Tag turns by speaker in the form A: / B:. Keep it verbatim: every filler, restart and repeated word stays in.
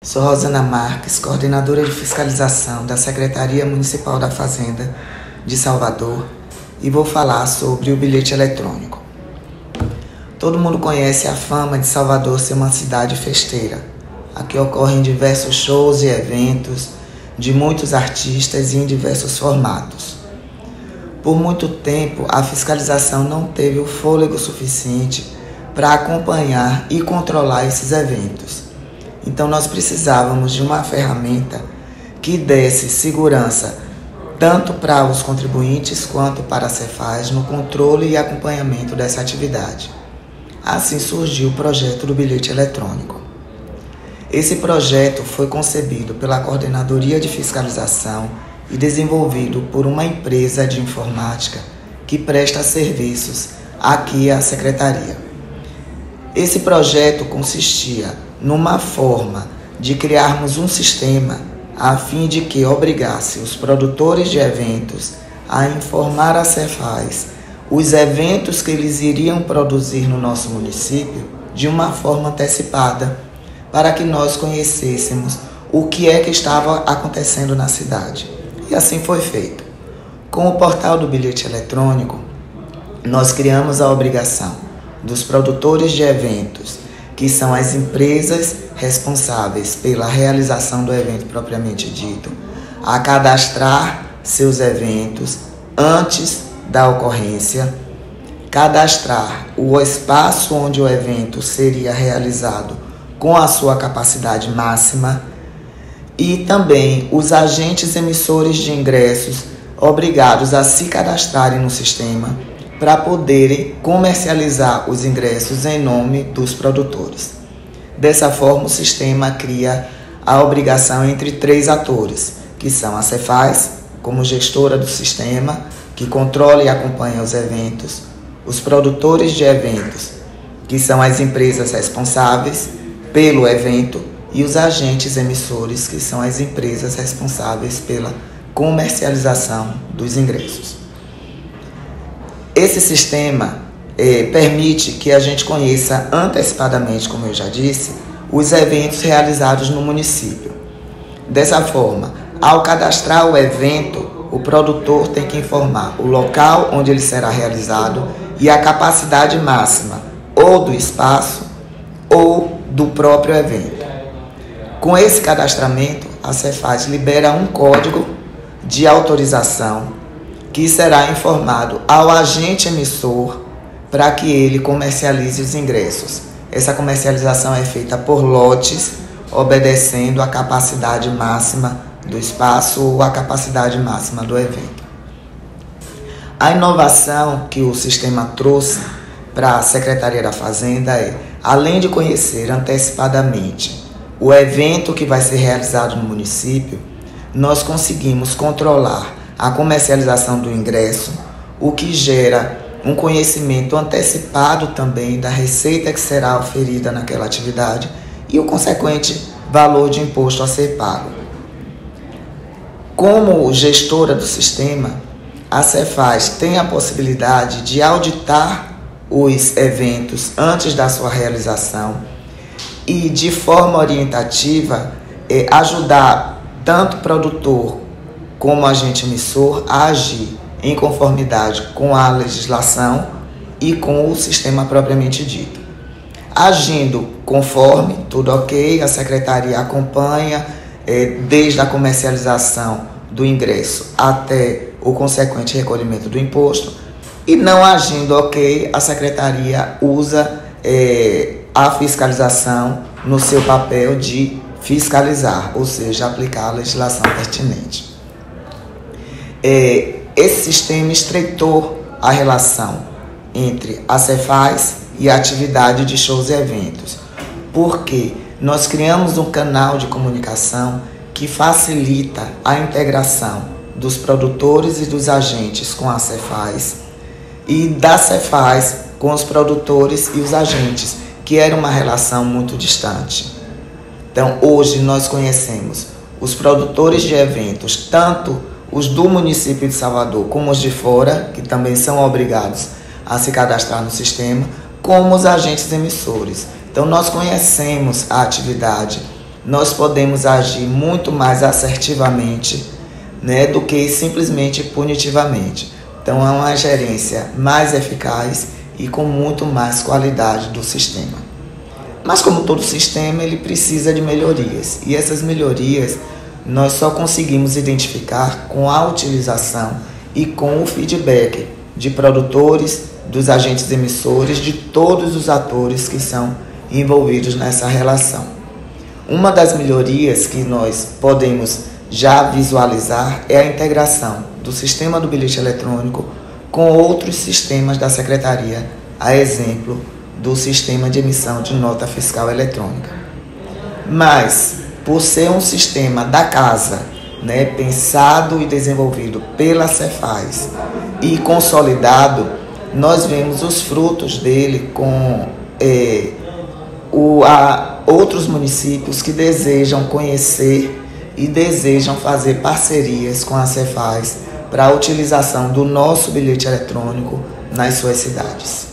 A: Sou Rosana Marques, coordenadora de fiscalização da Secretaria Municipal da Fazenda de Salvador, e vou falar sobre o bilhete eletrônico. Todo mundo conhece a fama de Salvador ser uma cidade festeira. Aqui ocorrem diversos shows e eventos de muitos artistas e em diversos formatos. Por muito tempo, a fiscalização não teve o fôlego suficiente para acompanhar e controlar esses eventos. Então nós precisávamos de uma ferramenta que desse segurança tanto para os contribuintes quanto para a Cefaz no controle e acompanhamento dessa atividade. Assim surgiu o projeto do bilhete eletrônico. Esse projeto foi concebido pela Coordenadoria de Fiscalização e desenvolvido por uma empresa de informática que presta serviços aqui à Secretaria. Esse projeto consistia numa forma de criarmos um sistema a fim de que obrigasse os produtores de eventos a informar a Cefaz os eventos que eles iriam produzir no nosso município de uma forma antecipada, para que nós conhecêssemos o que é que estava acontecendo na cidade. E assim foi feito. Com o portal do bilhete eletrônico, nós criamos a obrigação dos produtores de eventos, que são as empresas responsáveis pela realização do evento propriamente dito, a cadastrar seus eventos antes da ocorrência, cadastrar o espaço onde o evento seria realizado com a sua capacidade máxima e também os agentes emissores de ingressos obrigados a se cadastrarem no sistema para poderem comercializar os ingressos em nome dos produtores. Dessa forma, o sistema cria a obrigação entre três atores, que são a Cefaz, como gestora do sistema, que controla e acompanha os eventos, os produtores de eventos, que são as empresas responsáveis pelo evento, e os agentes emissores, que são as empresas responsáveis pela comercialização dos ingressos. Esse sistema eh, permite que a gente conheça antecipadamente, como eu já disse, os eventos realizados no município. Dessa forma, ao cadastrar o evento, o produtor tem que informar o local onde ele será realizado e a capacidade máxima ou do espaço ou do próprio evento. Com esse cadastramento, a Cefaz libera um código de autorização que será informado ao agente emissor para que ele comercialize os ingressos. Essa comercialização é feita por lotes, obedecendo à capacidade máxima do espaço ou à capacidade máxima do evento. A inovação que o sistema trouxe para a Secretaria da Fazenda é, além de conhecer antecipadamente o evento que vai ser realizado no município, nós conseguimos controlar a comercialização do ingresso, o que gera um conhecimento antecipado também da receita que será oferida naquela atividade e o consequente valor de imposto a ser pago. Como gestora do sistema, a Cefaz tem a possibilidade de auditar os eventos antes da sua realização e, de forma orientativa, eh, ajudar tanto o produtor como agente emissor a agir em conformidade com a legislação e com o sistema propriamente dito. Agindo conforme, tudo ok, a Secretaria acompanha eh, desde a comercialização do ingresso até o consequente recolhimento do imposto, e não agindo ok, a Secretaria usa eh, a fiscalização no seu papel de fiscalizar, ou seja, aplicar a legislação pertinente. É, esse sistema estreitou a relação entre a Cefaz e a atividade de shows e eventos, porque nós criamos um canal de comunicação que facilita a integração dos produtores e dos agentes com a Cefaz e da Cefaz com os produtores e os agentes, que era uma relação muito distante. Então, hoje nós conhecemos os produtores de eventos, tanto os do município de Salvador como os de fora, que também são obrigados a se cadastrar no sistema, como os agentes emissores. Então nós conhecemos a atividade nós podemos agir muito mais assertivamente, né, do que simplesmente punitivamente. Então é uma gerência mais eficaz e com muito mais qualidade do sistema. Mas como todo sistema, ele precisa de melhorias. E essas melhorias nós só conseguimos identificar com a utilização e com o feedback de produtores, dos agentes emissores, de todos os atores que são envolvidos nessa relação. Uma das melhorias que nós podemos já visualizar é a integração do sistema do bilhete eletrônico com outros sistemas da Secretaria, a exemplo do sistema de emissão de nota fiscal eletrônica. Mas, por ser um sistema da casa, né, pensado e desenvolvido pela Cefaz e consolidado, nós vemos os frutos dele com é, o, a, outros municípios que desejam conhecer e desejam fazer parcerias com a Cefaz para a utilização do nosso bilhete eletrônico nas suas cidades.